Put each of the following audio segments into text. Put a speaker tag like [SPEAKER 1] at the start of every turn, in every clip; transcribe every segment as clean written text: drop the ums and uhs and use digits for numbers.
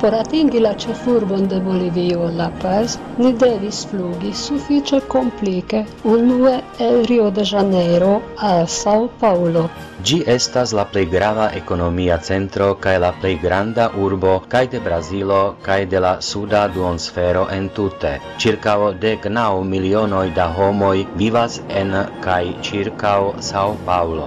[SPEAKER 1] Por atingi la ĉefurbon de Bolivio, La Paz, ni devis flugi sufiĉe komplike unue el Rio de Janeiro al Sao Paulo.
[SPEAKER 2] Ĝi estas la plej grava ekonomia centro kaj la plej granda urbo kaj de Brazilo kaj de la suda duonsfero entute. Ĉirkaŭ 19 milionoj da homoj vivas en kaj ĉirkaŭ Sao Paulo.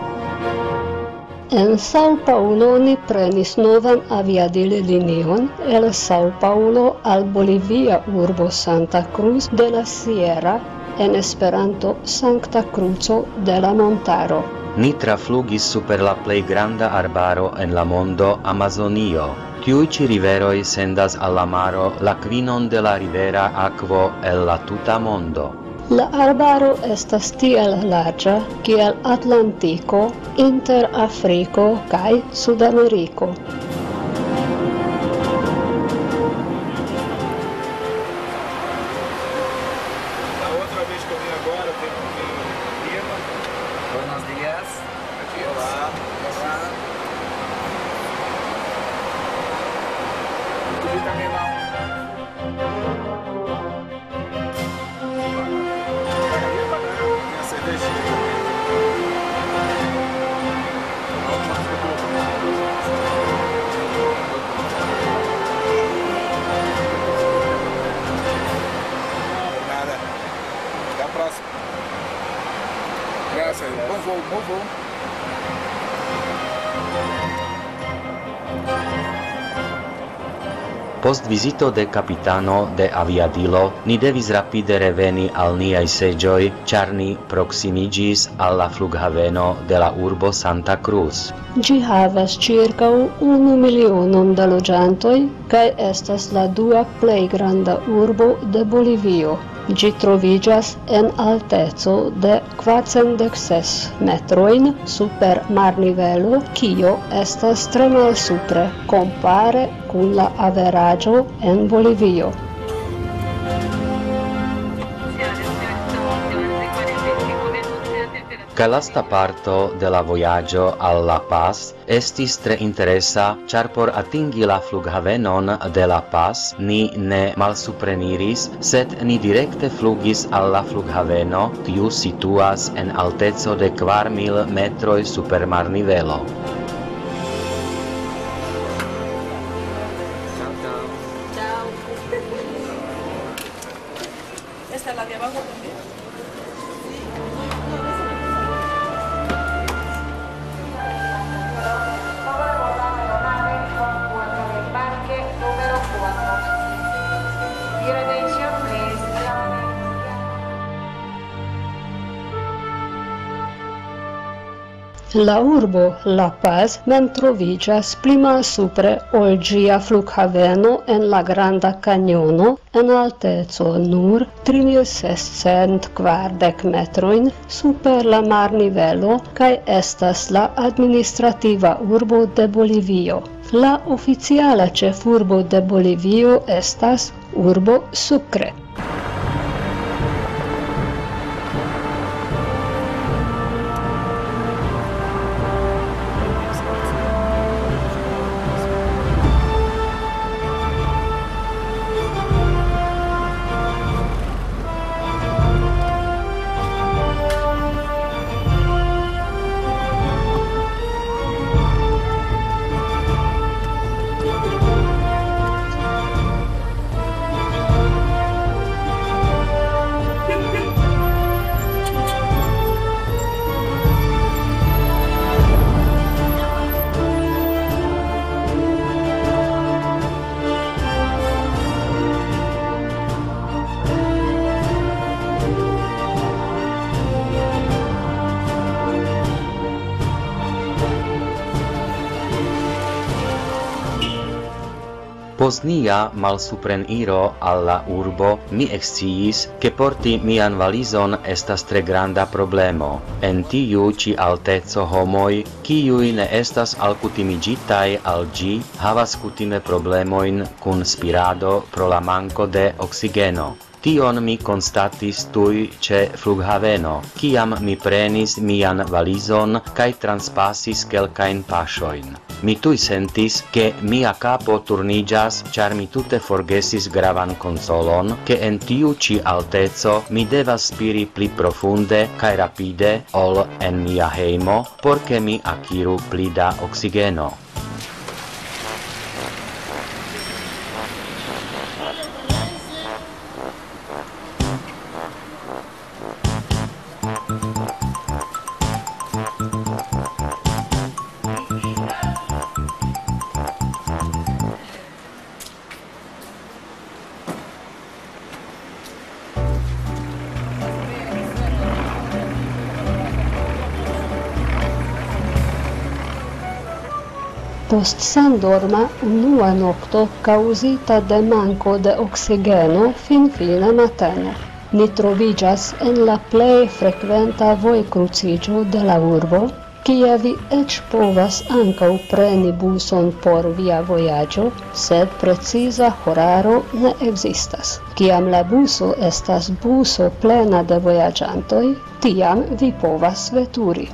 [SPEAKER 1] En Sao Paulo ni prenis novan aviadil-linion el Sao Paulo al bolivia urbo Santa Cruz de la Sierra, en Esperanto Sankta Kruco de la Montaro.
[SPEAKER 2] Ni traflugis super la plej granda arbaro en la mondo, Amazonio. Tiuj ĉi riveroj sendas al la maro la kvinon de la rivera akvo el la tuta mondo.
[SPEAKER 1] La arbaro estas tiel larĝa kiel Atlantiko inter Afriko kaj Sudameriko.
[SPEAKER 3] Graças, bom voo, bom voo.
[SPEAKER 2] Post vizito de kapitano de aviadilo, ni devis rapide reveni al niaj seĝoj, ĉar ni proksimiĝis al la flughaveno de la urbo Santa Cruz.
[SPEAKER 1] Ĝi havas ĉirkaŭ 1 milionon da loĝantoj kaj estas la dua plej granda urbo de Bolivio. Ĝi troviĝas en alteco de 406 metrojn super marnivelo, kio estas tre malsupre kompare kun la averaĝo en Bolivio.
[SPEAKER 2] Kaj lasta parto de la vojaĝo al La Paz estis tre interesa, ĉar por atingi la flughavenon de La Paz ni ne malsupreniris, sed ni direkte flugis al la flughaveno, kiu situas en alteco de 4000 metroj super marnivelo.
[SPEAKER 4] ¿Esta es la de abajo también?
[SPEAKER 1] La urbo La Paz mem troviĝas pli malsupre ol ĝia flughaveno en la Granda Kanjono en alteco nur 3640 metrojn super la marnivelo kaj estas la administrativa urbo de Bolivio. La oficiala ĉefurbo de Bolivio estas urbo Sucre.
[SPEAKER 2] Post nia malsupreniro al la urbo mi eksciis, ke porti mian valizon estas tre granda problemo. En tiu ĉi alteco homoj, kiuj ne estas alkutimiĝitaj al ĝi, havas kutime problemojn kun spirado pro la manko de oksigeno. Tion mi konstatis tuj ĉe flughaveno, kiam mi prenis mian valizon kaj transpasis kelkajn paŝojn. mi tui sentis che mia capo turnigas, char mi tute forgesis gravan consolon, che en tiu ci altezo mi devas spiri pli profunde cae rapide ol en mia heimo, porche mi acquiru pli da oxigeno.
[SPEAKER 1] Post sandorma unua nocto causita de manco de oxigeno finfine mateno. Ni trovigas en la plei frequenta vojkrucigio de la urbo, kie vi ec povas ancau preni buson por via vojaĝo, sed preciza horaro ne ekzistas. Kiam la buso estas buso plena de vojaĝantoj, tiam vi povas veturi.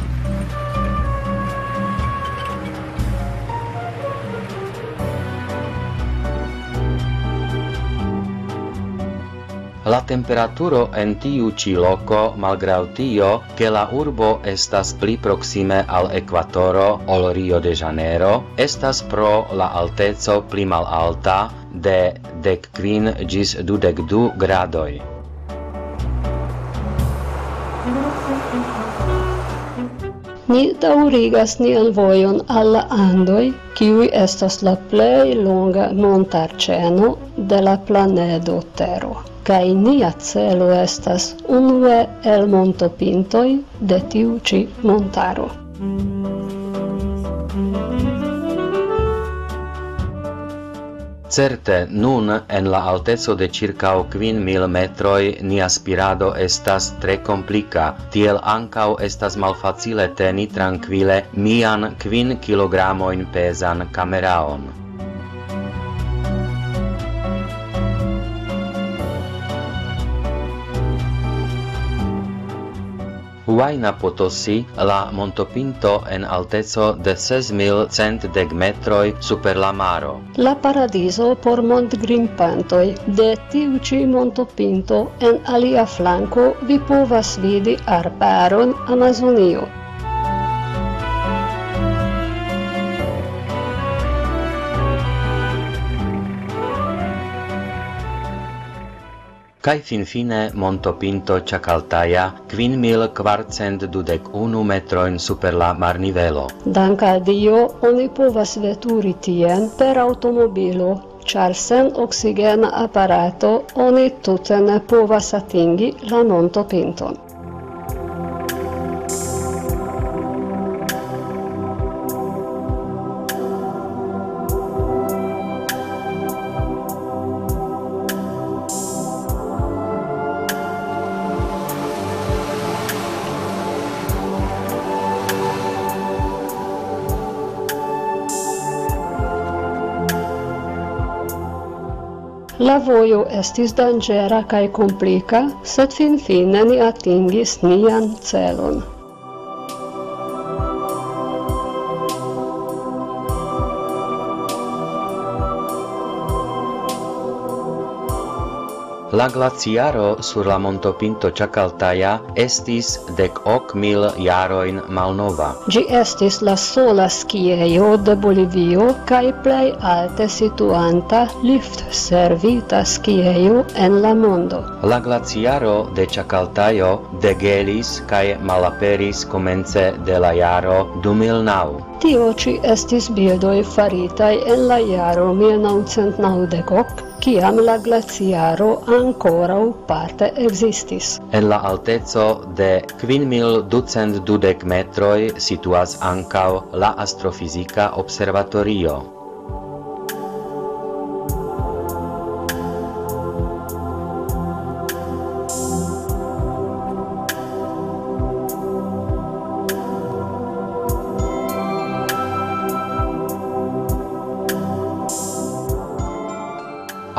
[SPEAKER 2] La temperaturo en tiu ci loco, malgrau tio, che la urbo estas pli proxime al equatoro ol Rio de Janeiro, estas pro la altezo pli mal alta de 15 gis 22 gradoi.
[SPEAKER 1] Ni daŭrigas nian vojon al la Andoj, kiuj estas la plej longa montarĉeno de la planedo Tero. Kaj nia celo estas unue el montopintoj de tiu ĉi montaro.
[SPEAKER 2] Certe, nun en la altezo de circau 5.000 metroi nia spirado estas tre complica, tiel ancau estas malfacile teni tranquile mian 5 kilogramoin pesan cameraon. Huayna Potosi, la montopinto en altezo de 6.110 metroi super la maro.
[SPEAKER 1] La paradiso por montgrimpantoj. De tiu ĉi montopinto en alia flanko vi povas vidi arbaron Amazonio.
[SPEAKER 2] Kai finfine montopinto Chacaltaya 5.421 metroin super la marnivelo.
[SPEAKER 1] Dank al Dio, oni povas veturi tien per automobilo, ĉar sen oksigena aparato oni tute ne povas atingi la montopinton. La vojo estis danĝera kaj komplika, sed finfine ni atingis nian celon.
[SPEAKER 2] La glaciaro sur la montopinto Chacaltaya estis 18.000 jaroin malnova.
[SPEAKER 1] Ĝi estis la sola skiejo de Bolivio kaj plej alte situanta lift-servita skiejo en la mondo.
[SPEAKER 2] La glaciaro de Chacaltayo degelis kaj malaperis komence de la jaro 2009.
[SPEAKER 1] Tio ĉi estis bildoj faritaj en la jaro 1990, kiam la glaciaro ankoraŭ parte ekzistis.
[SPEAKER 2] En la altezo de 5.220 metroi situas ankaŭ la astrofizika observatorio.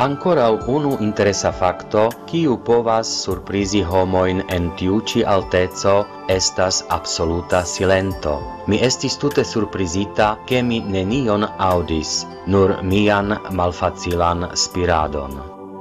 [SPEAKER 2] Ancorau unu interesa facto, kiu povas surprizi homojn en tiu ĉi alteco, estas absoluta silento. Mi estis tute surprizita, ke mi nenion aŭdis, nur mian malfacilan spiradon.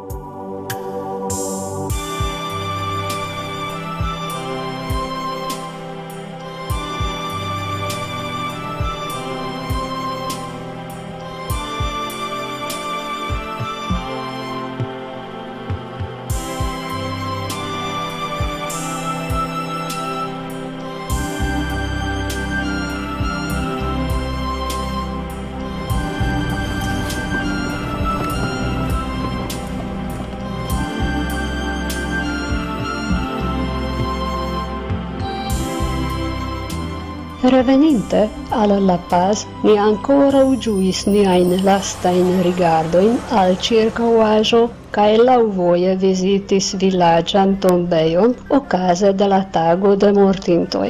[SPEAKER 1] Reveninte al La Paz, ni ankoraŭ ĝuis niajn lastajn rigardojn al ĉirkaŭaĵo kaj laŭvoje vizitis vilaĝan tombejon okaze de la tago de mortintoj.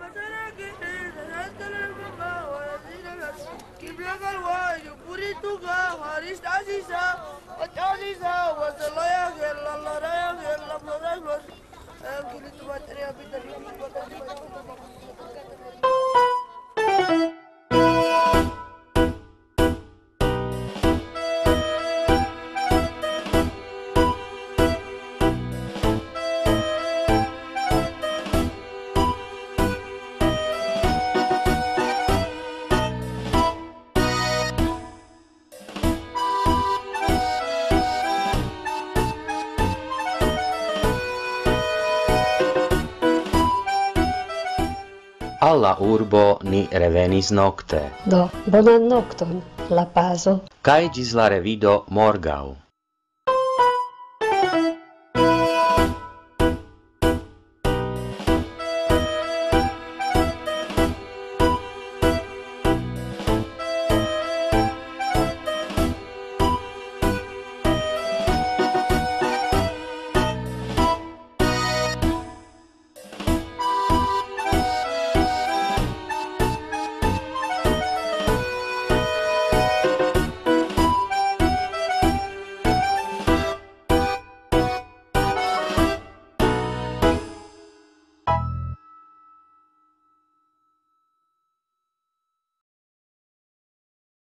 [SPEAKER 2] Al la urbo ni revenis nokte.
[SPEAKER 1] Do, bonan nokton, La Pazo.
[SPEAKER 2] Kaj ĝis la revido morgaŭ.